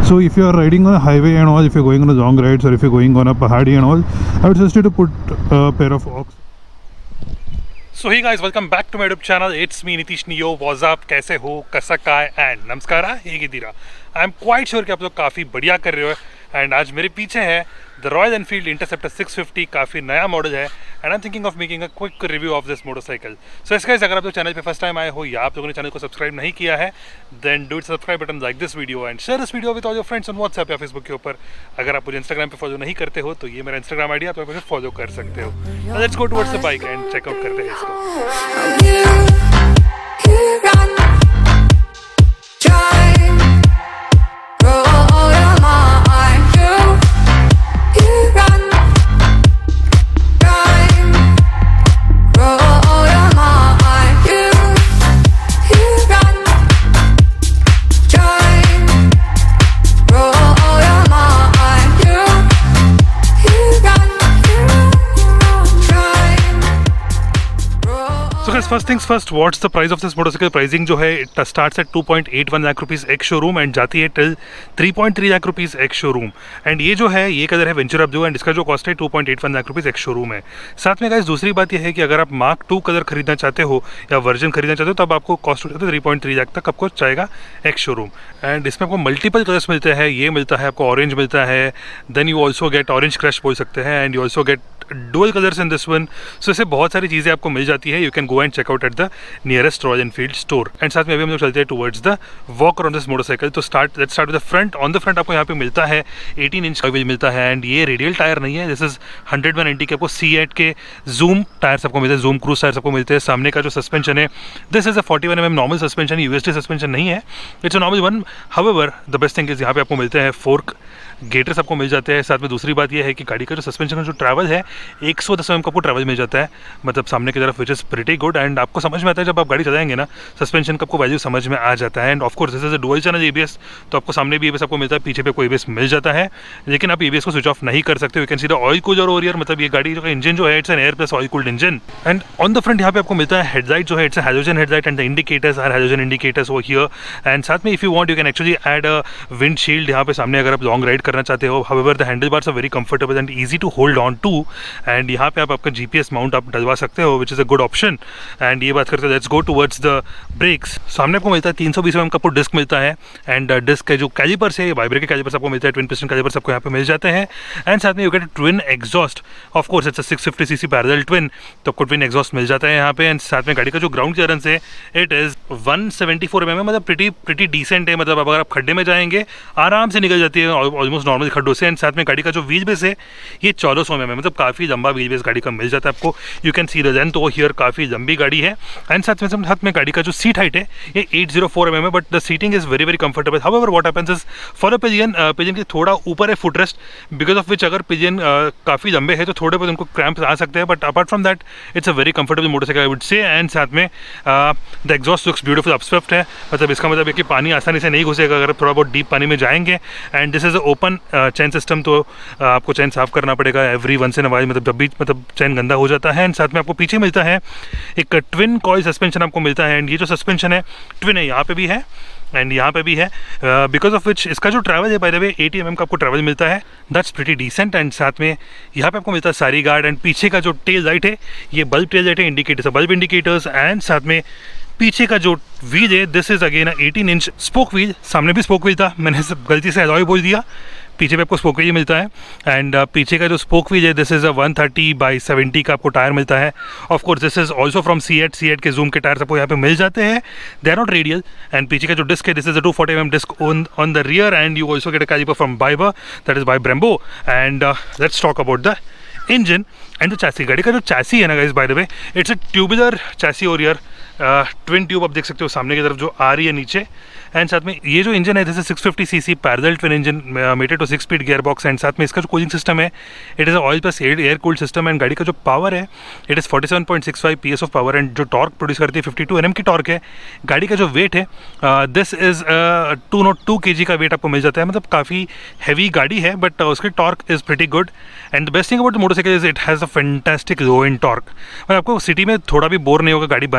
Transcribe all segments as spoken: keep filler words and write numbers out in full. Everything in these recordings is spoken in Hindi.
So if you are riding on a highway and all, if you're going on a long rides or if you're going on a pahadi and all, I would suggest you to put a pair of Ox. So hey guys, welcome back to my YouTube channel. It's me Nitish Neo. What's up? कैसे हो? कैसा काय? And नमस्कारा, हेगिदीरा. I'm quite sure कि आप लोग काफ़ी बढ़िया कर रहे हो. And आज मेरे पीछे है the Royal Enfield Interceptor six fifty. काफ़ी नया मॉडल है. And I'm thinking of making a quick review of this motorcycle. So इस guys, अगर आप लोग चैनल पे फर्स्ट टाइम आए हो या आप लोगों ने चैनल को सब्सक्राइब नहीं किया है, then do subscribe button, like this video and share this video with all your friends on WhatsApp या Facebook के ऊपर. अगर आप मुझे Instagram पे फॉलो नहीं करते हो तो ये मेरा Instagram आईडी है, तो आप मुझे फॉलो कर सकते हो. Now let's go towards the bike and check out करते हैं इसको. So guys, first things first, what's the price of this motorcycle? Pricing जो है it starts at two point eight one lakh rupees ex showroom and जाती है till three point three lakh rupees ex showroom. And ये जो है ये कलर है वेंचर अप जो, एंड इसका जो कॉस्ट है two point eight one lakh rupees ex showroom है. साथ में गाइस दूसरी बात ये है कि अगर आप मार्क टू कलर खरीदना चाहते हो या वर्जन खरीदना चाहते हो, तब आपको कॉस्ट हो जाता है थ्री पॉइंट थ्री लाख तक आपको चाहेगा एक्स शोरूम. एंड इसमें आपको मल्टीपल कलर्स मिलते हैं. ये मिलता है आपको ऑरेंज मिलता है, then you also get orange crush बोल सकते हैं, and you also get dual colours in this one. So इससे बहुत सारी चीज़ें आपको मिल जाती है. You can go and check out at the nearest Royal Enfield store. And साथ में अभी हम लोग चलते हैं towards the walk around this motorcycle. तो start let's start with the front. On the front आपको यहाँ पे मिलता है एटीन इंच का व्हील मिलता है, एंड ये रेडियल टायर नहीं है. This is hundred one eighty के आपको सी एट के जूम टायर्स आपको मिलते हैं, जूम क्रूज टायर्स आपको मिलते हैं. सामने का जो सस्पेंशन है, this is a forty one M M normal suspension, USD suspension नहीं है, it's a normal one. However the best thing is यहाँ पे आपको मिलते हैं फोर्क गेटर्स आपको मिल जाते हैं. साथ में दूसरी बात यह है कि गाड़ी का जो सस्पेंशन का जो ट्रैवल है एक सौ दस एम का आपको ट्रैवल मिल जाता है, मतलब सामने की तरफ, which is pretty good. And आपको समझ में आता है जब आप गाड़ी चलाएंगे ना, सस्पेंशन का आपको वैल्यू समझ में आ जाता है. And of course this is a dual channel ABS, तो आपको सामने भी एबीएस आपको मिलता है, पीछे पे कोई एबीएस मिल जाता है, लेकिन आप एबीएस को स्विच ऑफ नहीं कर सकते. You can see the oil cooler over here, मतलब ये गाड़ी का इंजन जो है it's an air plus oil cooled engine. And on the front यहाँ पे आपको मिलता है हेडलाइट जो है, it's halogen headlight and the indicators are halogen indicators वो हियर. एंड साथ में if you want you can actually add a wind shield यहाँ पे सामने, अगर आप लॉन्ग राइड करना चाहते हो. However the handle bars are very comfortable and easy to hold on to, and यहाँ पे आप आपका जीपीएस माउंट आप डलवा सकते हो, which is a good option. And ये बात करते हैं, let's go towards the brakes. सामने आपको मिलता है तीन सौ बीस एम का आपको डिस्क मिलता है, एंड डिस्क के जो कैलिपर्स है, वाइब्रे के कैलिपर्स आपको मिलता है, ट्विन पिस्टन कैलिपर्स आपको यहाँ पे मिल जाते हैं. एंड साथ में you get twin exhaust. Of course it's a six fifty CC parallel twin, तो आपको ट्विन एग्जॉस्ट मिल जाता है यहाँ पे. एंड साथ में गाड़ी का जो ग्राउंड क्लियरेंस है it is one seventy four M M, मतलब प्रिटी प्रिटी डिसेंट है. मतलब अगर आप खड्डे में जाएंगे आराम से निकल जाती है ऑलमोस्ट नॉर्मल खड्डों से. एंड साथ में गाड़ी का जो व्हील बेस है ये चौदह सौ एम एम, मतलब काफ़ी लंबा व्हील बेस गाड़ी का मिल जाता है आपको. You can see the length over here, काफ़ी लंबी गाड़ी है. एंड साथ में साथ में गाड़ी का जो सीट हाइट है ये eight zero four M M है, but the seating is very very comfortable. However what happens is for a pillion, pillion के थोड़ा ऊपर है foot rest, because of which अगर पिलियन काफ़ी लंबे है तो थोड़े बहुत उनको क्रैम्प आ सकते हैं, but apart from that it's a very comfortable motorcycle I would say. And साथ में the exhaust looks beautiful upswept है, मतलब इसका मतलब है कि पानी आसानी से नहीं घुसेगा अगर थोड़ा बहुत डीप पानी में जाएंगे. And this is a open chain system, तो uh, आपको चैन साफ करना पड़ेगा every once in a while, मतलब जब भी मतलब चैन गंदा हो जाता है. एंड साथ में आपको पीछे मिलता है एक ट्विन कॉइल सस्पेंशन आपको मिलता है, एंड ये जो सस्पेंशन है ट्विन है, यहाँ पे भी है एंड यहाँ पे भी है, बिकॉज ऑफ विच इसका जो ट्रैवल है by the way eighty M M का आपको ट्रैवल मिलता है, दैट्स प्रीटी डिसेंट. एंड साथ में यहाँ पे आपको मिलता है सारी गार्ड, एंड पीछे का जो टेल लाइट है ये बल्ब टेल लाइट है, इंडिकेटर्स बल्ब इंडिकेटर्स. एंड साथ में पीछे का जो व्हील है this is again eighteen inch spoke wheel. सामने भी स्पोक व्हील था, मैंने गलती से अलॉय बोल दिया, पीछे पे आपको स्पोक व्हील मिलता है. एंड uh, पीछे का जो स्पोक व्हील है this is a one thirty by seventy का आपको टायर मिलता है. Of course this is also from CEAT, CEAT के जूम के टायर्स आपको यहाँ पे मिल जाते हैं, they are not radial. And पीछे का जो डिस्क है this is a two forty M M disc on on the rear, and you also get a caliper from ByBre, that is by Brembo. And let's talk about the engine and the chassis. गाड़ी का जो चैसी है ना guys, by the way it's a tubular chassis और यार ट्विन ट्यूब आप देख सकते हो सामने की तरफ जो आ रही है नीचे. एंड साथ में ये जो इंजन है this is six fifty CC parallel twin engine mated to six speed gear box. And साथ में इसका जो कूलिंग सिस्टम है it is oil plus air cooled system. And गाड़ी का जो पावर है it is forty seven point six five P S of power, and जो टॉर्क प्रोड्यूस करती है फिफ्टी टू एन एम की टॉर्क है. गाड़ी का जो वेट है this is to not two K G का वेट आपको मिल जाता है, मतलब काफ़ी हैवी गाड़ी है, बट uh, उसकी torque is pretty good. And the best thing about the motorcycle is it has a fantastic low in torque. मतलब आपको सिटी में थोड़ा भी बोर नहीं होगा, गाड़ी बंद नहीं पड़ेगी.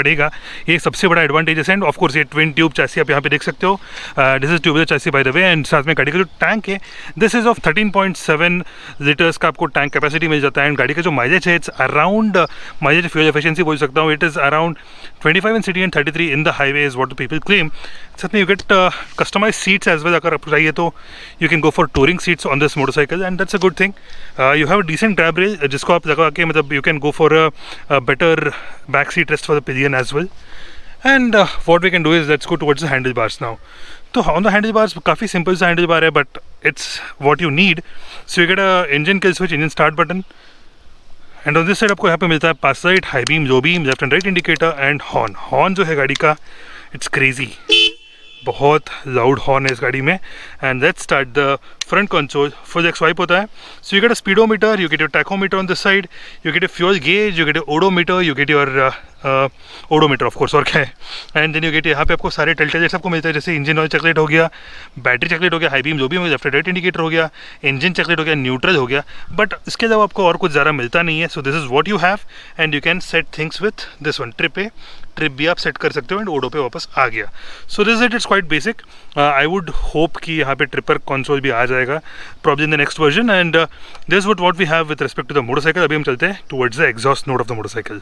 पड़ेगा। ये सबसे बड़ा एडवांटेज है। एंड ऑफ कोर्स ये ट्विन ट्यूब चैसी आप यहाँ पे देख सकते हो, this is tubeless chassis by the way. And साथ में गाड़ी का जो टैंक है this is of thirteen point seven litres का आपको टैंक कैपेसिटी मिल जाता है। एंड गाड़ी का जो माइलेज है it's around, mileage fuel efficiency बोल सकता हूँ, it is around twenty five in city and thirty three in the highway is what the people claim. साथ में you get customise seats as well. अगर आपको चाहिए तो you can go for touring seats on this motorcycle and that's a good thing. You have a decent grab rail जिसको आप लगा के मतलब you can go for a better back seat rest for the pillion as well. And what we can do is let's go towards the handle bars now. तो ऑन द हैंडल बार्स काफ़ी सिंपल सा हैंडल बार है but it's what you need. So you get a engine kill switch, engine start button, and on this side आपको यहाँ पे मिलता है pass light, high beam, low beam, left and right indicator and horn. Horn जो है गाड़ी का इट्स क्रेजी, बहुत लाउड हॉर्न है इस गाड़ी में। And let's start the front console. Full x swipe होता है। So you get a speedometer, you get your tachometer on this side, you get a fuel gauge, you get a odometer, you get your odometer of course और क्या है। एंड देन यू गेट यहाँ पे आपको सारे टेलटेल्स आपको मिलते हैं, जैसे इंजन ऑयल चेकलेट हो गया, बैटरी चेकलेट हो गया, high beam, low beam, left right indicator हो गया, इंजन चेकलेट हो गया, न्यूट्रल हो गया। बट इसके अलावा आपको और कुछ ज़्यादा मिलता नहीं है। So this is what you have and you can set things with this one. Trip पे ट्रिप भी आप सेट कर सकते हो एंड ओडो पे वापस आ गया। So this it it's quite basic. I would hope कि यहाँ पे ट्रिपर कंसोल भी आ जाएगा probably in the next version. And this would what we have with respect to the motorcycle. अभी हम चलते हैं towards the exhaust note of the motorcycle.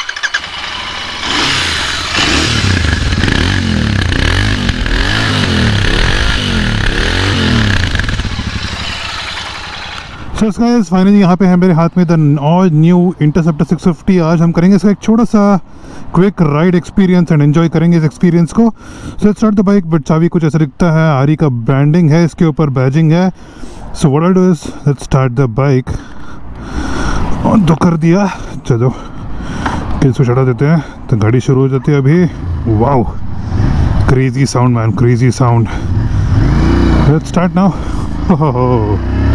So guys finally यहाँ पे है मेरे हाथ में the all new Interceptor six fifty. आज हम करेंगे इसका एक छोटा सा quick ride experience and enjoy करेंगे इस एक्सपीरियंस को। So let's start the bike. But चाबी कुछ ऐसा दिखता है, आरी का ब्रांडिंग है, इसके ऊपर बैजिंग है। So what I do is let's start the bike. On तो कर दिया, चलो किल स्विच हटा देते हैं तो गाड़ी शुरू हो जाती है अभी। Wow, crazy sound man, crazy sound. Let's start now.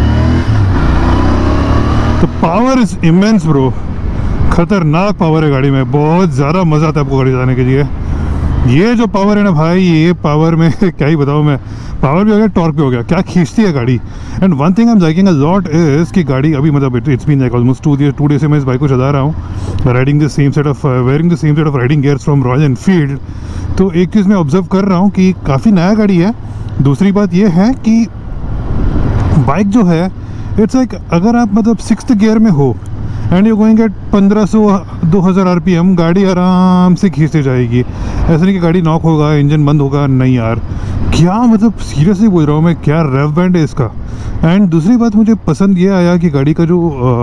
तो पावर इज इमेंस ब्रो, खतरनाक पावर है गाड़ी में, बहुत ज़्यादा मज़ा आता है आपको गाड़ी चलाने के लिए। ये जो पावर है ना भाई, ये पावर में क्या ही बताऊँ मैं, पावर भी हो गया, टॉर्क भी हो गया, क्या खींचती है गाड़ी। And one thing I am liking a lot is कि गाड़ी अभी मतलब it's been like almost two two day से मैं इस बाइक को चला रहा हूँ, riding the same set of wearing the same set of riding gears from Royal Enfield. तो एक चीज़ मैं ऑब्जर्व कर रहा हूँ कि काफ़ी नया गाड़ी है। दूसरी बात ये है कि बाइक जो है इट्स लाइक अगर आप मतलब सिक्स्थ गियर में हो एंड यू गोइंग एट पंद्रह सौ दो हज़ार आर पी एम, गाड़ी आराम से खींचते जाएगी। ऐसा नहीं कि गाड़ी नॉक होगा, इंजन बंद होगा, नहीं यार, क्या मतलब सीरियसली बोल रहा हूँ मैं, क्या रेव बैंड है इसका। एंड दूसरी बात मुझे पसंद ये आया कि गाड़ी का जो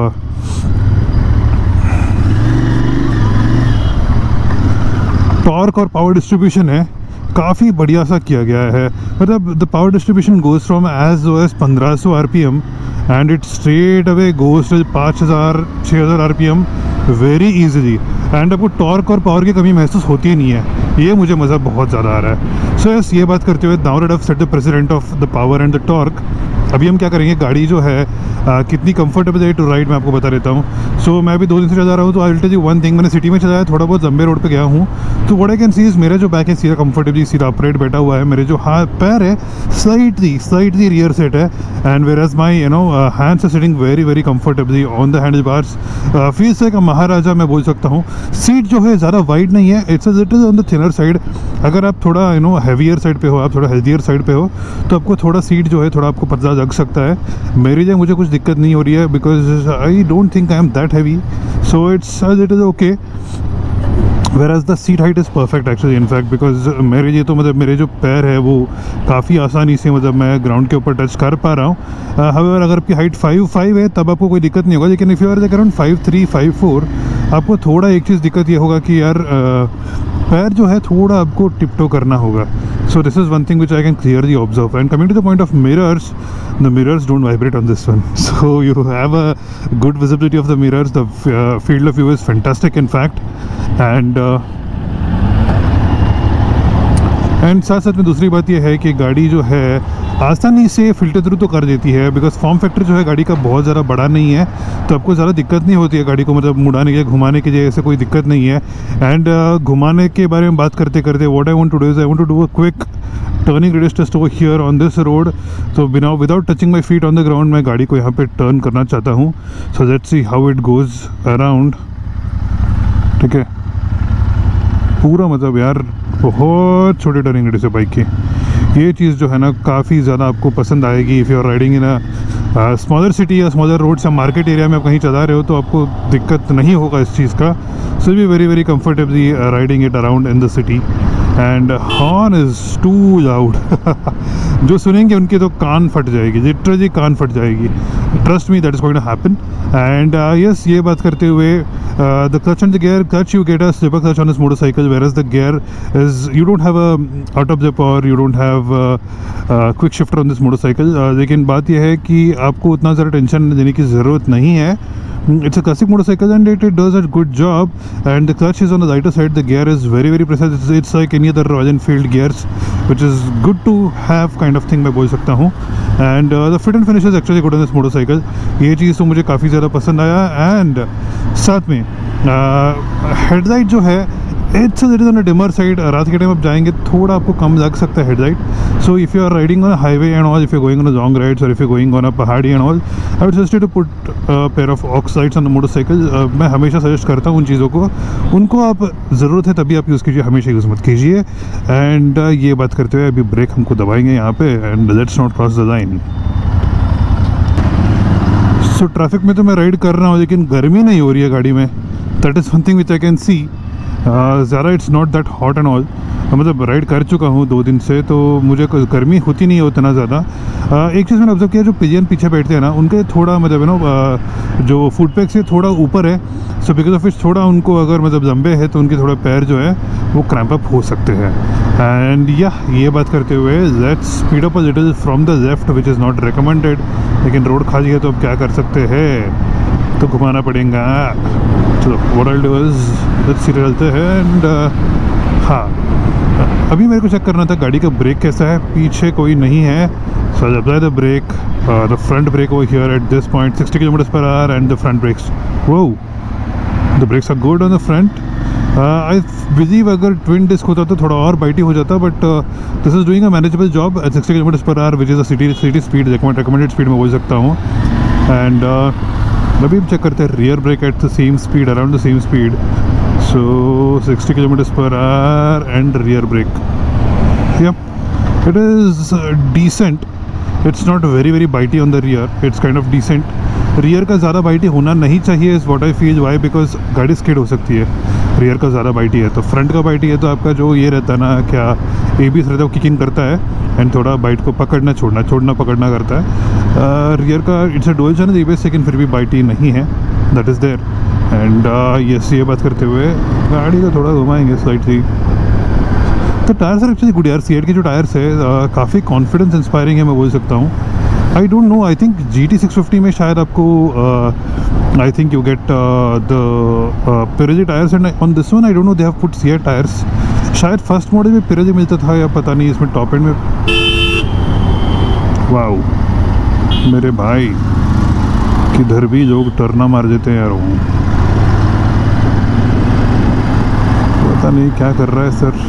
टॉर्क और पावर डिस्ट्रीब्यूशन है काफ़ी बढ़िया सा किया गया है। मतलब the power distribution goes from as low as पंद्रह सौ R P M and it straight away goes to पाँच हज़ार छः हज़ार R P M very easily. And आपको टॉर्क और पावर की कमी महसूस होती ही नहीं है, ये मुझे मज़ा बहुत ज़्यादा आ रहा है। सो so, यस, ये बात करते हुए now that I have set the president of the power and the torque, अभी हम क्या करेंगे, गाड़ी जो है आ, कितनी कंफर्टेबल है टू राइड मैं आपको बता देता हूँ। सो so, मैं अभी दो दिन से चला रहा हूँ, तो I will tell you one thing, मैंने सिटी में चलाया, थोड़ा बहुत लंबे रोड पे गया हूँ, तो what I can see is मेरा जो बैक है सीधा कंफर्टेबली सीधा अपराइट बैठा हुआ है, मेरे जो हाथ पैर है स्लाइटली स्लाइटली रियर सेट है, and where as my you know hands are sitting very very comfortably on the handle bars. Feels like a maharaja मैं बोल सकता हूँ। सीट जो है ज़्यादा वाइड नहीं है, it's a little on the thinner side. अगर आप थोड़ा यू नो हैवियर साइड पे हो, आप थोड़ा हेल्थियर साइड पे हो, तो आपको थोड़ा सीट जो है थोड़ा आपको पतला लग सकता है। मेरी लिए मुझे कुछ दिक्कत नहीं हो रही है because I don't think I am that heavy, so it's it is okay. Whereas the seat height is perfect actually in fact, because मेरे लिए तो मतलब मेरे जो पैर है वो काफ़ी आसानी से मतलब मैं ग्राउंड के ऊपर टच कर पा रहा हूँ। however अगर आपकी हाइट फाइव फाइव है तब आपको कोई दिक्कत नहीं होगा, लेकिन if you are like around five three five four आपको थोड़ा एक चीज़ दिक्कत ये होगा कि यार पैर जो है थोड़ा आपको टिपटो करना होगा। So this is one thing which I can clearly observe. And coming to the point of mirrors, the mirrors don't vibrate on this one, so you have a good visibility of the mirrors. The uh, field of view is fantastic in fact, and uh, and साथ साथ में दूसरी बात यह है कि गाड़ी जो है आसानी से फिल्टर थ्रू तो कर देती है, बिकॉज फॉर्म फैक्टर जो है गाड़ी का बहुत ज़्यादा बड़ा नहीं है, तो आपको ज़्यादा दिक्कत नहीं होती है गाड़ी को मतलब मुड़ाने के घुमाने के लिए, ऐसे कोई दिक्कत नहीं है। एंड uh, घुमाने के बारे में बात करते करते what I want to do is I want to do a quick turning radius test over here on this road. तो बिना without touching my feet on the ground मैं गाड़ी को यहाँ पे टर्न करना चाहता हूँ। So let's see how it goes around. ठीक है, पूरा मतलब यार बहुत छोटे टर्निंग रेडियस है बाइक की। ये चीज़ जो है ना काफ़ी ज़्यादा आपको पसंद आएगी। If you are riding in a smaller city या स्मॉलर रोड्स या मार्केट एरिया में आप कहीं चला रहे हो तो आपको दिक्कत नहीं होगा इस चीज़ का। So be very very comfortably riding it around in the city. And horn is too loud जो सुनेंगे उनके तो कान फट जाएगी, लिटरली कान फट जाएगी। Trust me, that is going to happen. And yes, ये बात करते हुए the clutch and the gear, clutch you get a slipper clutch on this motorcycle, whereas the gear is you don't have a out of zip or you don't have a, a quick shifter on this motorcycle। uh, लेकिन बात यह है कि आपको उतना ज़्यादा टेंशन देने की ज़रूरत नहीं है। It's a classic motorcycle and it, it does a good job, and the clutch is on the lighter side. The gear is very very precise. It's, it's like any other Royal Enfield gears, which is good to have kind of thing मैं बोल सकता हूँ। And uh, the fit and finish is actually good on this motorcycle। ये चीज़ तो मुझे काफ़ी ज़्यादा पसंद आया। एंड साथ में हेडलाइट uh, जो है it's little on the dimmer side. रात के टाइम आप जाएंगे थोड़ा आपको कम लग सकता है headlight. So if you are riding on highway and all, if you going on long rides और if you going on a pahadi and all, I would suggest to put pair of aux lights on the motorcycle. मैं हमेशा सजेस्ट करता हूँ उन चीज़ों को, उनको आप ज़रूरत है तभी आप यूज़ कीजिए, हमेशा यूज़ मत कीजिए। एंड uh, ये बात करते हुए अभी ब्रेक हमको दबाएंगे यहाँ पे, and let's not cross the line. So traffic में तो मैं राइड कर रहा हूँ लेकिन गर्मी नहीं हो रही है गाड़ी में। That is one thing which I can see. ज़्यादा it's not that hot and all. मतलब राइड कर चुका हूँ दो दिन से, तो मुझे कोई गर्मी होती नहीं है उतना ज़्यादा। uh, एक चीज़ मैंने ऑब्जर्व किया, जो पिलियन पीछे बैठते हैं ना उनके थोड़ा मतलब नो uh, जो फुट पैक से थोड़ा ऊपर है। सो बिकॉज ऑफ इट थोड़ा उनको अगर मतलब लंबे है तो उनके थोड़ा पैर जो है वो क्रैम्प अप हो सकते हैं। एंड या ये बात करते हुए let's speed up a little from the left which is not recommended, लेकिन रोड खाली है तो अब क्या कर सकते हैं, तो घुमाना पड़ेगा। चलो what I do is let's see चलते हैं। एंड हाँ, अभी मेरे को चेक करना था गाड़ी का ब्रेक कैसा है। पीछे कोई नहीं है, so I apply the brake, the front brake over here at this point sixty kilometres per hour and the front brakes, वो the brakes are good on the front. I believe अगर ट्विन डिस्क होता तो थोड़ा और बाइटी हो जाता, but this is doing a manageable job at sixty kilometres per hour which is a city city speed, recommended speed में बोल सकता हूँ। एंड अभी हम चेक करते हैं rear brake at the same speed, around the same speed, so sixty kilometres per hour and rear brake, yeah, it is uh, decent. It's not very very bitey on the rear. It's kind of decent. Rear का ज़्यादा बाइटी होना नहीं चाहिए is what I feel. Why? Because गाड़ी स्किड हो सकती है। रियर का ज़्यादा बाइटी है तो फ्रंट का बाइटी है तो आपका जो ये रहता है ना, क्या ए बी एस रहता है वो किकिंग करता है एंड थोड़ा बाइट को पकड़ना छोड़ना छोड़ना पकड़ना करता है। रियर का it's a dual channel A B S, लेकिन फिर भी बाइटी नहीं है, that is there. And yes, ये बात करते हुए गाड़ी को थोड़ा घुमाएंगे स्लाइटली। तो टायर्स आर एक्चुअली गुड यार। सी एट के जो टायर्स है uh, काफ़ी कॉन्फिडेंस इंस्पायरिंग है मैं बोल सकता हूँ। I don't know, I think G T six fifty में शायद आपको I think you get the Pirelli tyres and on this one I don't know they have put CEAT tyres. शायद फर्स्ट मॉडल में पिरेली मिलता था या पता नहीं, इसमें टॉप एंड में। वाओ मेरे भाई, किधर भी लोग टर्ना मार देते हैं यार, वो पता नहीं क्या कर रहा है सर।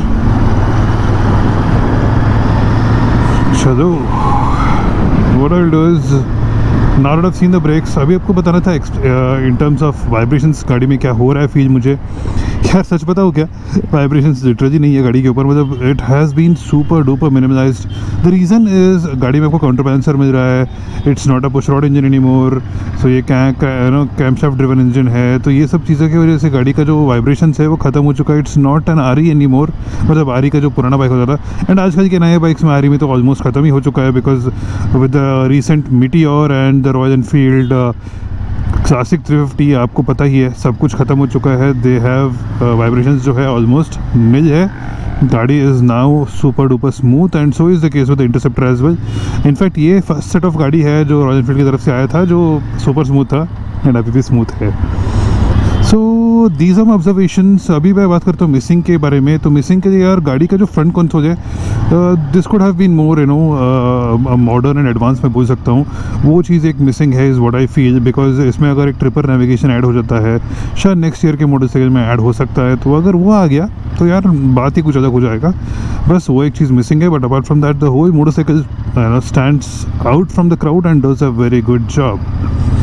चलो what I'll do is now that I've seen the brakes, अभी आपको बताना था in terms of vibrations गाड़ी में क्या हो रहा है फील मुझे। यार सच बताओ क्या, वाइब्रेशंस लिटरली नहीं है गाड़ी के ऊपर, मतलब it has been super duper minimalised. The reason is गाड़ी में आपको काउंटर बैलेंसर मिल रहा है, it's not a push rod engine any more, so ये नो कैमशाफ्ट ड्रिवन इंजन है, तो ये सब चीज़ों की वजह से गाड़ी का जो वाइब्रेशंस है वो ख़त्म हो चुका है। It's not N R E any more, मतलब आर ई का जो पुराना बाइक होता था। एंड आजकल के नए बाइक्स में आर ई में तो ऑलमोस्ट ख़त्म ही हो चुका है, because with the recent Meteor and the Royal Enfield Classic three fifty आपको पता ही है सब कुछ ख़त्म हो चुका है। दे हैव वाइब्रेशंस जो है ऑलमोस्ट निल है। गाड़ी is now super duper smooth and so is the case with the Interceptor as well. In fact ये फर्स्ट सेट ऑफ गाड़ी है जो रॉयल एनफील्ड की तरफ से आया था जो सुपर स्मूथ था एंड अभी भी स्मूथ है। So these are observations. अभी मैं बात करता हूँ मिसिंग के बारे में। तो मिसिंग के लिए यार गाड़ी का जो फ्रंट कंसोल है, this could have been more you know modern and advance मैं बोल सकता हूँ, वो चीज़ एक मिसिंग है is what I feel. Because इसमें अगर एक ट्रिपर नेविगेशन ऐड हो जाता है, शायद नेक्स्ट ईयर के मोटरसाइकिल में ऐड हो सकता है, तो अगर वो आ गया तो यार बात ही कुछ अलग हो जाएगा। बस वो एक चीज़ मिसिंग है, but apart from that the whole motorcycle stands out from the crowd and does a very good job.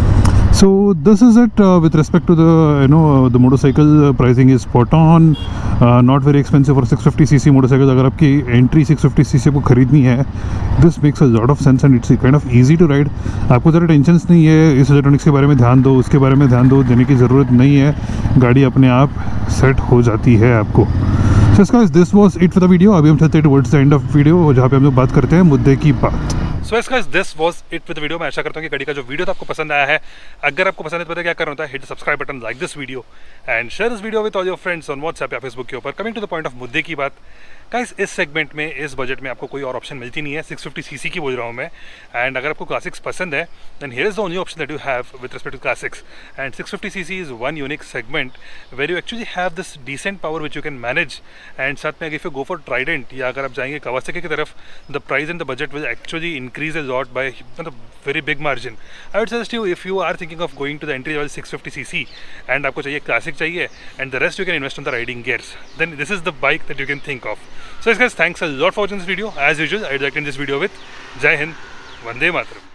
So this is it uh, with respect to the you know the motorcycle uh, pricing is spot on, uh, not very expensive for six fifty c c motorcycles. अगर आपकी entry six fifty c c को खरीदनी है, this makes a lot of sense and it's kind of easy to ride. आपको ज़रा टेंशन नहीं है, इस इलेक्ट्रॉनिक्स के बारे में ध्यान दो, उसके बारे में ध्यान दो, देने की ज़रूरत नहीं है, गाड़ी अपने आप सेट हो जाती है आपको. So guys, this was it for the video. अभी हम चलते हैं towards the end of video, जहाँ पे हम लोग बात करते हैं मुद्दे की बात. सो so guys, this was it with the video. मैं आशा करता हूँ कि गाड़ी का जो वीडियो था आपको पसंद आया है. अगर आपको पसंद है तो पता क्या करना होता है, hit subscribe button, like this video and share this video with all your friends on WhatsApp या फेसबुक के ऊपर. Coming to the point of मुद्दे की बात, गाइस इस सेगमेंट में इस बजट में आपको कोई और ऑप्शन मिलती नहीं है. सिक्स फिफ्टी सीसी की बोल रहा हूँ मैं. एंड अगर आपको क्लासिक्स पसंद है then here is the only option that you have with respect to classics. And six fifty CC is one unique segment where you actually have this decent power which you can manage. And साथ में if you go for Trident या अगर आप जाएंगे कावासाकी की तरफ, the price and the budget will actually increase a lot by मतलब very big margin. I would suggest you, if you are thinking of going to the entry level six fifty c c and आपको चाहिए classic चाहिए and the rest you can invest on the riding gears, then this is the bike that you can think of. So guys, thanks a lot for watching this video. As usual, I would like to end this video with Jai Hind, Vande Mataram.